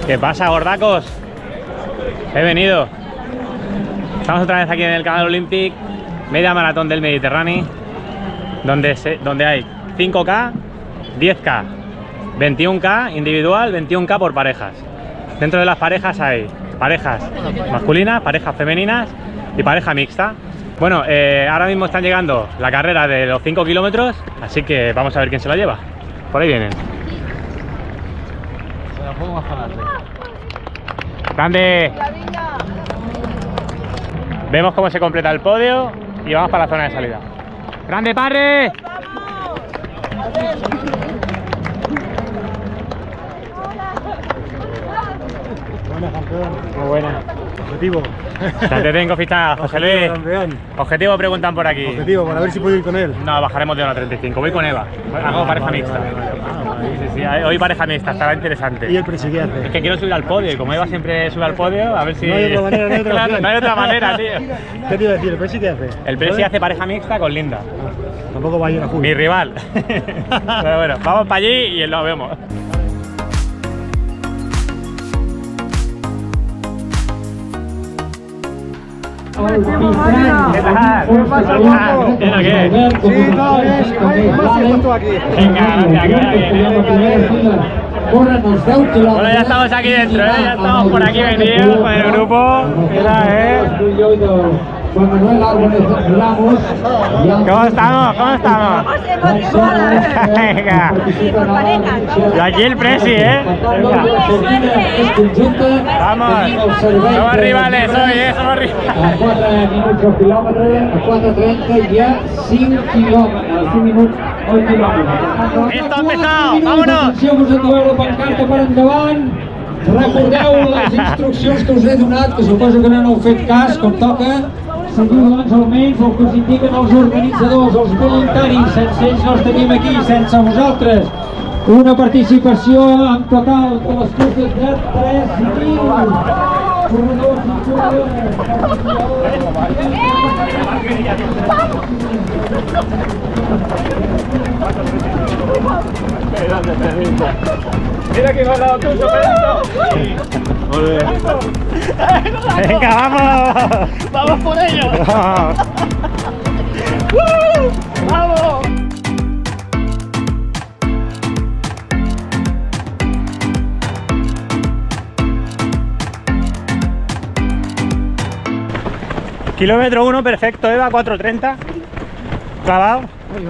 ¿Qué pasa, gordacos? He venido. Estamos otra vez aquí en el Canal Olympic, media maratón del Mediterráneo, donde hay 5K, 10K, 21K individual, 21K por parejas. Dentro de las parejas hay parejas masculinas, parejas femeninas y pareja mixta. Bueno, ahora mismo están llegando la carrera de los 5 kilómetros, así que vamos a ver quién se la lleva. Por ahí vienen. ¡Grande! Vemos cómo se completa el podio y vamos para la zona de salida. ¡Grande, Parre! Buena, campeón. Muy buena. Objetivo. Ya te tengo fichado, José Luis. Campeón. Objetivo, preguntan por aquí. Objetivo, para ver si puedo ir con él. No, bajaremos de 1.35. Voy con Eva. Hago pareja mixta. Sí, hoy pareja mixta, estará interesante. ¿Y el presi qué Es hace? que quiero subir al podio y como Eva siempre sube al podio, a ver si... No hay otra manera, no hay otra Claro, opción. no hay otra manera, tío. ¿Qué te iba a decir? ¿El presi qué hace? El Presi hace pareja mixta con Linda, Tampoco va a ir a full. mi rival. Pero bueno, vamos para allí y lo vemos. ¿Qué tal? ¿Bien o qué? Sí, todo bien. ¿Cómo estás tú aquí? Venga, gracias, que vaya bien. Bueno, ya estamos aquí dentro, ¿eh? Ya estamos por aquí venidos con el grupo. Mira, ¿Cómo estamos? ¿Cómo estamos? Venga. Y aquí el Presi, ¿eh? Venga. Vamos. Somos rivales hoy, ¿eh? Somos rivales. A 4 minuts el quilòmetre, a 4:30 hi ha 5 quilòmetres, 5 minuts el quilòmetre. Esto ha empezado, vámonos. Atenció, us hem de veure la pancarta per endavant. Recordeu les instruccions que us he donat, que suposo que no n'heu fet cas, com toca. Seguiu doncs almenys el que us indiquen els organitzadors, els voluntaris. Sense ells no estaríem aquí, sense vosaltres. Una participació en total de les curses de 3.000 corredors i corredores. Mira que me has dado tú, Venga, vamos. Vamos por ello. Vamos. Kilómetro 1, perfecto, Eva, 4:30. Clavado.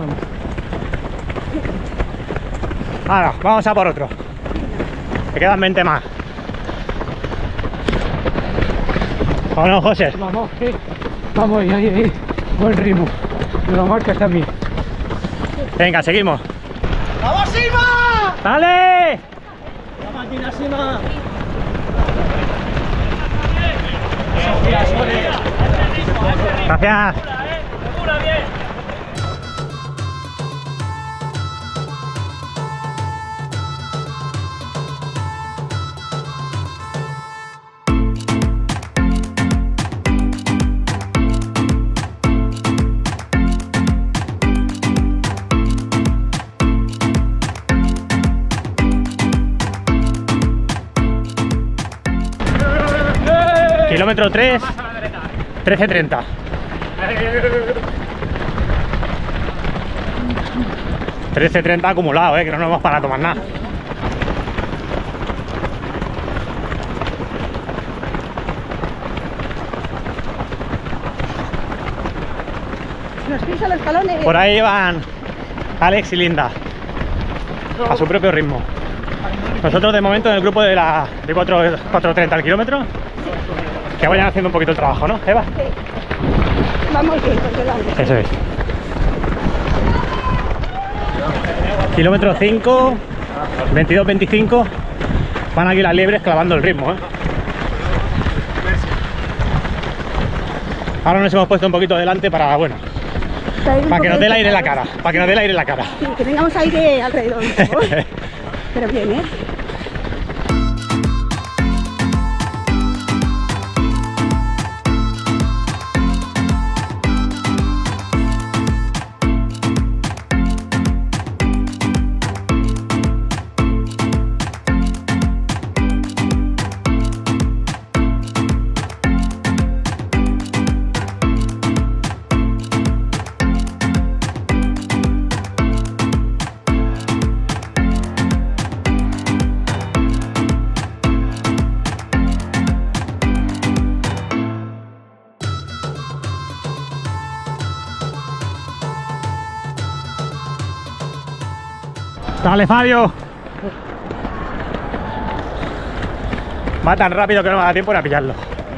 Ahora, vamos a por otro. Me quedan 20 más. ¿O no, José? Vamos, sí. Vamos, ahí. Buen ritmo. Lo marcas también. Venga, seguimos. ¡Vamos, Sima! ¡Dale! ¡La máquina, Sima! Gracias. Kilómetro 3, 13:30. $13.30 acumulado, que no nos hemos parado a tomar nada. Nos pisa los talones. Por ahí van Alex y Linda a su propio ritmo. Nosotros de momento en el grupo de 4:30 al kilómetro, que vayan haciendo un poquito el trabajo, ¿no, Eva? Sí. Vamos bien, por delante. Eso es. Kilómetro 5, 22-25. Van aquí las liebres clavando el ritmo, Ahora nos hemos puesto un poquito delante para, bueno, para que nos dé el aire en la cara. Para que nos dé el aire en la cara. Sí, que tengamos aire alrededor. Pero bien, ¿eh? Dale, Fabio. Va tan rápido que no me da tiempo a pillarlo.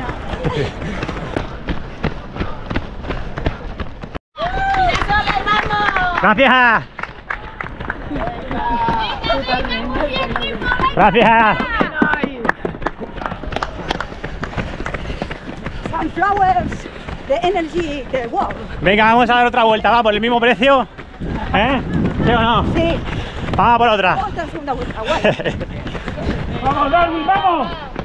Gracias. Gracias. Sunflowers, the energy, the world. Venga, vamos a dar otra vuelta, va por el mismo precio. ¿Eh? ¿Sí o no? Sí. Vamos por otra. Otra segunda vuelta, guay. ¡Vamos, Darwin, vamos!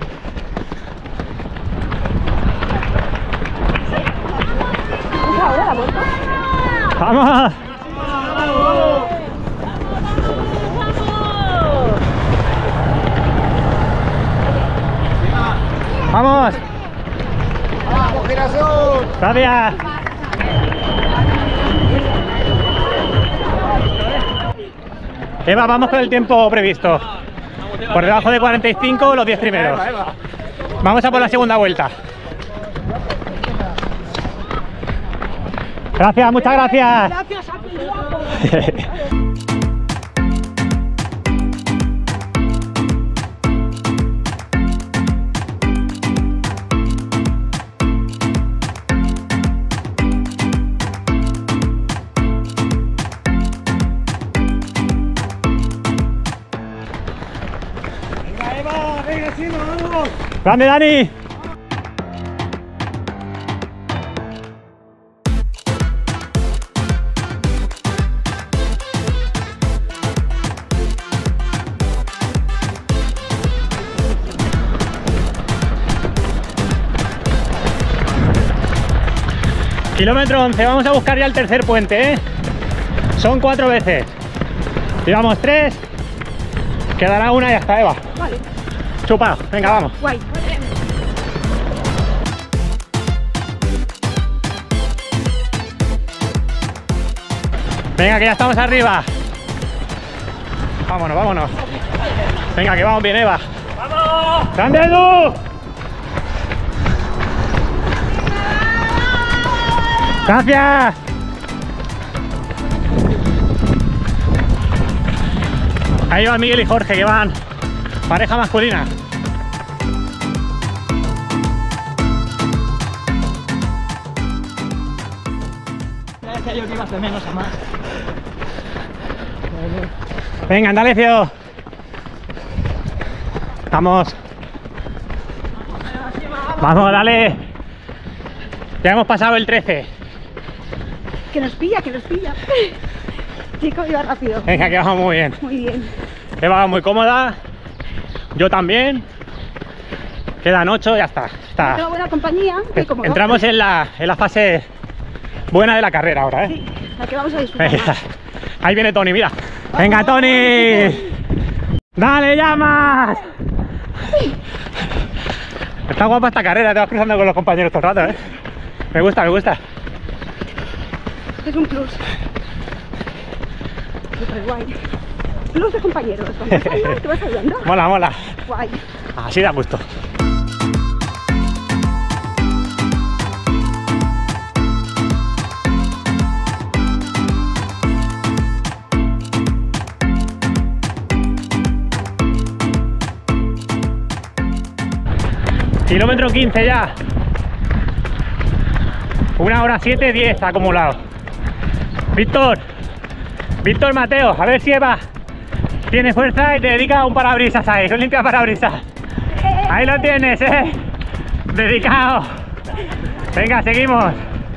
¿Es ahora la vuelta? ¡Vamos! ¡Vamos! ¡Vamos, Girasol! ¡Gracias! Eva, vamos con el tiempo previsto. Por debajo de 45 los 10 primeros. Vamos a por la segunda vuelta. Gracias, muchas gracias. Gracias a ti, guapo. ¡Grande, Dani! Kilómetro 11, vamos a buscar ya el tercer puente, ¿eh? Son 4 veces. Llevamos 3. Quedará una y ya está, Eva. Vale, Chupado, venga, vamos. guay. Venga, que ya estamos arriba. Vámonos, vámonos. Venga, que vamos bien, Eva. ¡Vamos! ¡Grande, Edu! ¡Gracias! Ahí van Miguel y Jorge, que van pareja masculina. Decía yo que ibas de menos a más. Venga, Andalecio. Vamos. Vamos, dale. Ya hemos pasado el 13. Que nos pilla, que nos pilla. Chico, iba rápido. Venga, que vamos muy bien. Muy bien. Eva muy cómoda. Yo también. Quedan 8, ya está. Tengo buena compañía. Y como Entramos en la fase buena de la carrera ahora, ¿eh? Sí, la que vamos a disfrutar. Venga. más. Ahí viene Tony, mira. Venga, Tony. Dale, llamas. Está guapa esta carrera, te vas cruzando con los compañeros todo el rato, ¿eh? Me gusta, me gusta. Es un plus. Súper guay. Plus de compañeros. Cuando vas andando, te vas ayudando. Mola, mola. Guay. Así da gusto. Kilómetro 15 ya. 1 hora 7:10 acumulado. Víctor Mateo, a ver si Eva tiene fuerza y te dedica un parabrisas ahí, un limpia parabrisas. Ahí lo tienes, dedicado. Venga, seguimos.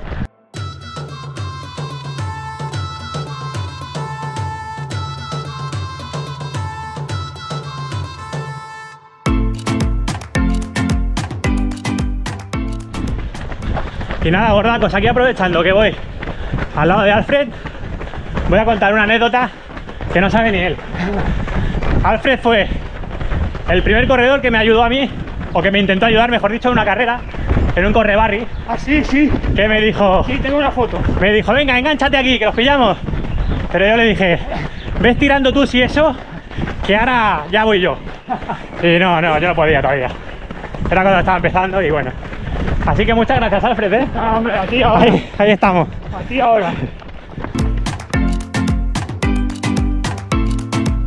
Y nada, gordacos, aquí aprovechando que voy al lado de Alfred, voy a contar una anécdota que no sabe ni él. Alfred fue el primer corredor que me ayudó a mí, o que me intentó ayudar, mejor dicho, en una carrera, en un correbarri. Ah, sí, sí. Que me dijo, Sí, tengo una foto. me dijo, venga, engánchate aquí, que los pillamos. Pero yo le dije, ves tirando tú si eso, que ahora ya voy yo. Y no, yo no podía todavía. Era cuando estaba empezando y bueno. Así que muchas gracias, Alfred, ¿eh? Ah, hombre, a ti ahora. Ahí estamos. A ti ahora.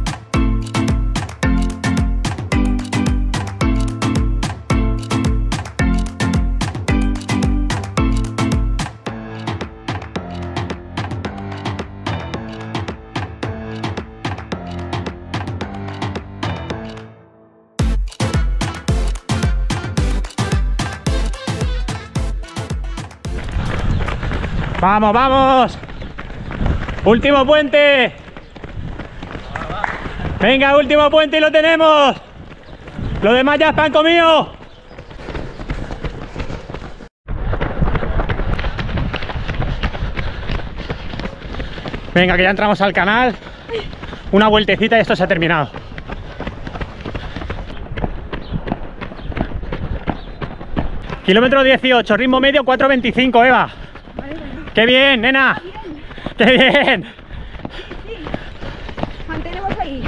Vamos, vamos. Último puente. Venga, último puente y lo tenemos. Los demás ya están comidos. Venga, que ya entramos al canal. Una vueltecita y esto se ha terminado. Kilómetro 18, ritmo medio 4:25, Eva. ¡Qué bien, nena! ¡Qué bien! Sí. Mantenemos ahí.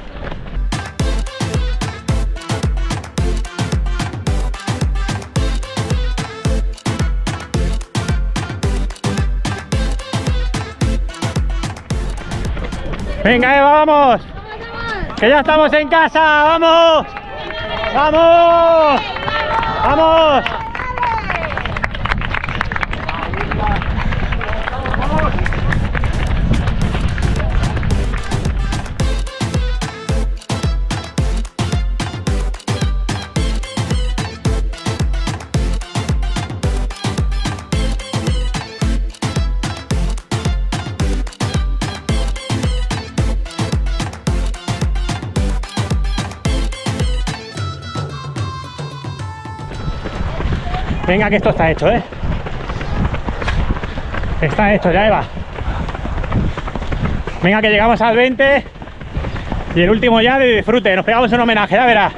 Venga, Eva, vamos. Que ya estamos en casa, vamos. Vamos. Vamos. Venga, que esto está hecho, ¿eh? Está hecho ya, Eva. Venga, que llegamos al 20 y el último ya de disfrute. Nos pegamos un homenaje, ya verás.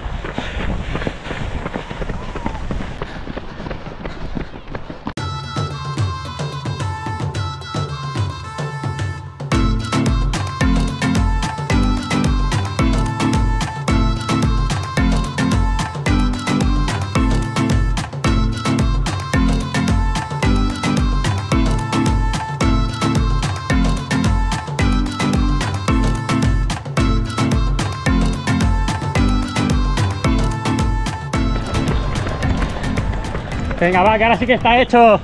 Venga, va, que ahora sí que está hecho.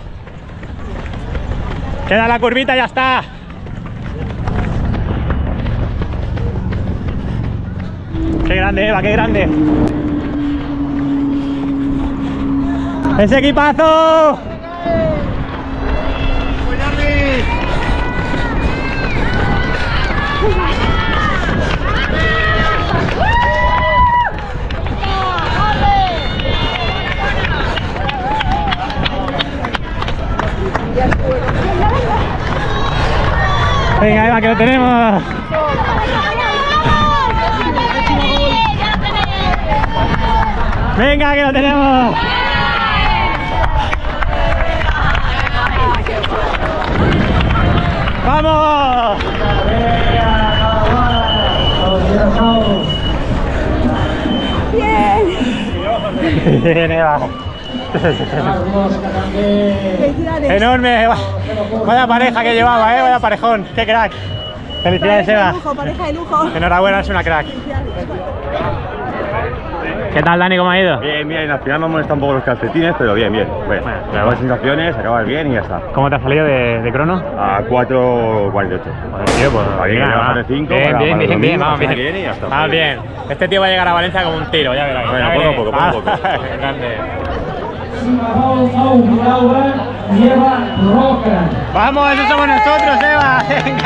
Queda la curvita y ya está. Qué grande, Eva, qué grande. ¡Ese equipazo! Venga, Eva, que lo tenemos. Venga, que lo tenemos. ¡Vamos! Bien. Bien, Eva. Felicidades. Enorme. Vaya pareja que llevaba, vaya parejón. Qué crack. Felicidades, Pareja Eva. de lujo, pareja de lujo. Enhorabuena, es una crack. Felicidades. ¿Qué tal, Dani? ¿Cómo ha ido? Bien, bien, al final nos molestan un poco los calcetines, pero bien, bien. Bueno, claro. buenas sensaciones, acabas bien y ya está. ¿Cómo te has salido de crono? A 4:48. Joder, tío, pues Para que venga, bajar va. de 5 Bien, para bien, el bien, domingo, bien, vamos la semana bien. que viene y ya está. Vamos bien. Este tío va a llegar a Valencia como un tiro, ya verás. Bueno, ya poco a verás. poco, poco a poco. Grande. Lleva Roca. Vamos, esos somos nosotros, Eva.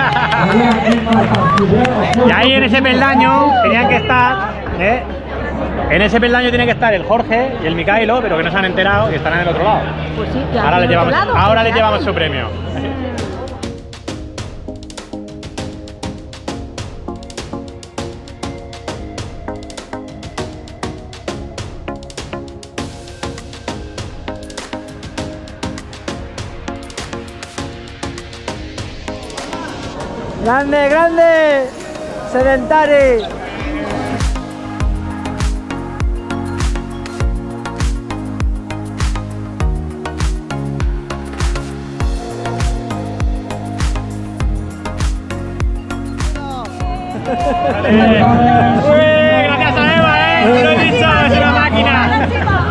Venga. Y ahí en ese peldaño tenían que estar, ¿eh? En ese peldaño tiene que estar el Jorge y el Micaelo, pero que no se han enterado y estarán en el otro lado. Pues sí, ya. Ahora les del otro llevamos, lado, ahora que les ya llevamos hacen. su premio. Grande, grande. Sedentari. Gracias a Eva, te lo he dicho, es una máquina.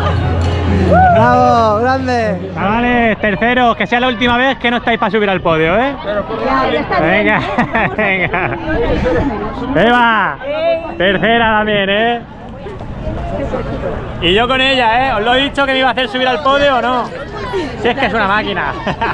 Bravo, grande. Vale, terceros, que sea la última vez que no estáis para subir al podio, ¿eh? Ya está bien, Venga, Vamos a venga. hacer- Eva, tercera también, ¿eh? Y yo con ella, ¿eh? Os lo he dicho que me iba a hacer subir al podio o no. Si es que es una máquina.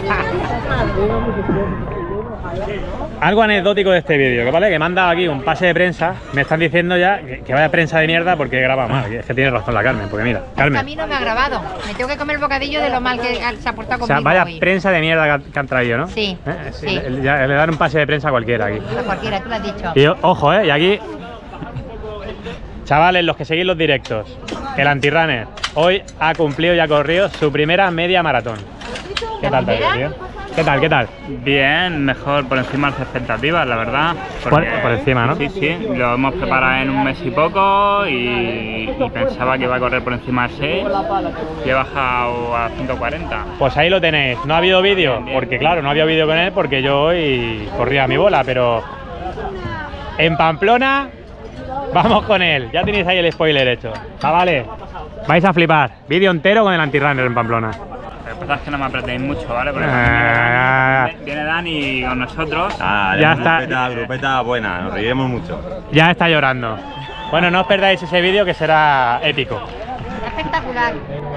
Algo anecdótico de este vídeo, que vale, que me han dado aquí un pase de prensa. Me están diciendo ya que vaya prensa de mierda porque graba mal. Es que tiene razón la Carmen, porque mira, Carmen. A mí no me ha grabado. Me tengo que comer el bocadillo de lo mal que se ha portado conmigo. O sea, vaya hoy. prensa de mierda que han traído, ¿no? Sí, Sí, sí. Le dan un pase de prensa a cualquiera aquí. A cualquiera, tú lo has dicho. Y ojo, y aquí, chavales, los que seguís los directos, el antirunner hoy ha cumplido y ha corrido su primera media maratón. ¿Qué tal, tío? ¿Qué tal? ¿Qué tal? Bien, mejor por encima de las expectativas, la verdad. Porque, Por encima, ¿no? Sí, sí, lo hemos preparado en un mes y poco y pensaba que iba a correr por encima de 6 y he bajado a 5:40. Pues ahí lo tenéis. No ha habido vídeo, porque claro, no había vídeo con él porque yo hoy corría mi bola, pero en Pamplona vamos con él. Ya tenéis ahí el spoiler hecho. Chavales, vais a flipar. Vídeo entero con el antirunner en Pamplona. Lo que pasa es que no me apretéis mucho, ¿vale? Porque viene Dani con nosotros. Ah, Ya ya está. grupeta buena, nos reiremos mucho. Ya está llorando. Bueno, no os perdáis ese vídeo que será épico. Espectacular.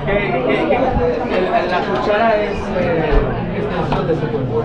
La cuchara es extensión de su cuerpo.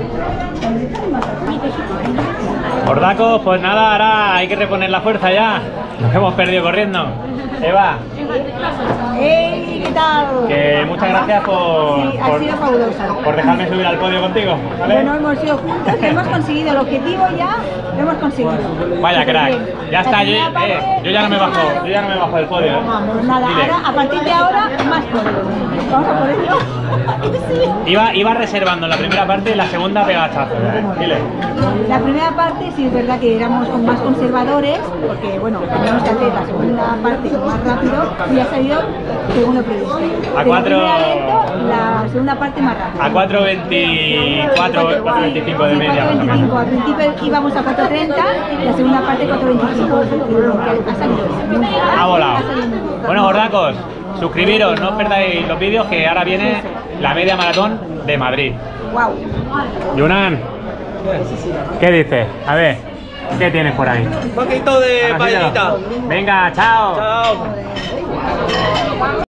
Gordacos, pues nada, ahora hay que reponer la fuerza ya. Nos hemos perdido corriendo. Eva, ¡Ey! ¿Qué tal? que muchas gracias Sí, ha sido fabuloso. por dejarme subir al podio contigo, ¿vale? Bueno, hemos sido juntos, hemos conseguido el objetivo ya, lo hemos conseguido. Vaya Súper crack, bien. ya está, La primera parte- yo ya no me bajo del podio. Vamos, nada, Dile. ahora, a partir de ahora, más podios. Vamos a por ello. Sí. Iba reservando la primera parte y la segunda pegachazo. Dile. La primera parte sí es verdad que éramos más conservadores, porque bueno, teníamos que hacer la segunda parte más rápido y ha salido según lo previsto. A De la 4 primera lento, la segunda parte más rápida. A 4.24, 4.25 de media, más o 4.25, menos. al principio íbamos a 4.30, la segunda parte 4.25, que ha salido bien. Ha volado. Ha salido muy bien. Bueno, gordacos, suscribiros, no os perdáis los vídeos que ahora viene la media maratón de Madrid. Guau. Yunan, ¿qué dices? A ver, ¿qué tienes por ahí? Un poquito de paellita. Venga, chao. Chao.